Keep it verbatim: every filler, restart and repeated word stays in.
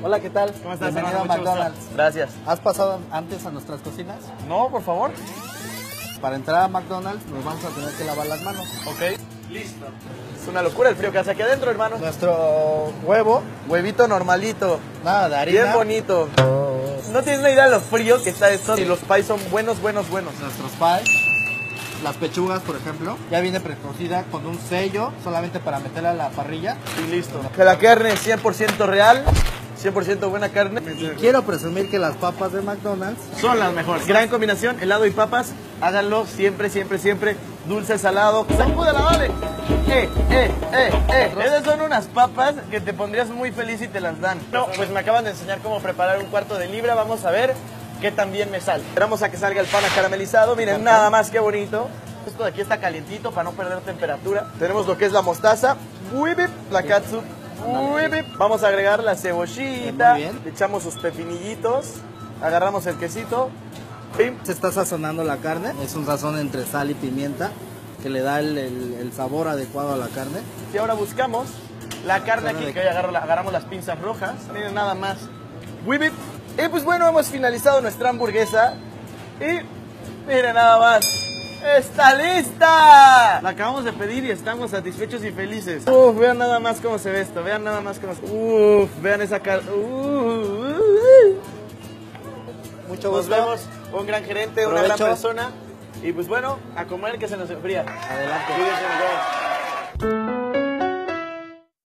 Hola, ¿qué tal? ¿Cómo estás, Bienvenido hermano? a Mucho McDonald's. gusto. Gracias. ¿Has pasado antes a nuestras cocinas? No, por favor. Para entrar a McDonald's nos vamos a tener que lavar las manos. Ok. Listo. Es una locura el frío que hace aquí adentro, hermano. Nuestro huevo, Huevito normalito. nada de harina. Bien bonito. No tienes una idea de lo frío que está esto. Y los pies son buenos, buenos, buenos. Nuestros pies. Las pechugas, por ejemplo, ya viene precocida con un sello solamente para meterla a la parrilla. Y listo. Que la carne es cien por ciento real. cien por ciento buena carne. Y quiero presumir que las papas de McDonald's Son las mejores. Gran combinación, helado y papas. Háganlo siempre, siempre, siempre. Dulce, salado. ¡Sacúdela, vale! ¡Eh, eh, eh, eh! Esas son unas papas que te pondrías muy feliz si te las dan. No, pues me acaban de enseñar cómo preparar un cuarto de libra. Vamos a ver qué tan bien me sale. Esperamos a que salga el pan caramelizado. Miren, nada más que bonito. Esto de aquí está calientito para no perder temperatura. Tenemos lo que es la mostaza. Whip it, la catsup. Whip it. Vamos a agregar la cebollita. Muy bien. Le echamos sus pepinillitos. Agarramos el quesito. ¡Pim! se está sazonando la carne. Es un sazón entre sal y pimienta que le da el, el- el sabor adecuado a la carne. Y ahora buscamos la carne Carne aquí, de- que hoy agarro la- agarramos las pinzas rojas. Miren nada más. Whip it. Y pues bueno, hemos finalizado nuestra hamburguesa. Y miren nada más. ¡Está lista! La acabamos de pedir y estamos satisfechos y felices. Uf, vean nada más cómo se ve esto. Vean nada más cómo se... Uf, vean esa carne. Mucho Nos gusto. vemos. Un gran gerente, una gran Provecho. persona. Y pues bueno, a comer que se nos enfría. Adelante. Cuídense, nos vemos.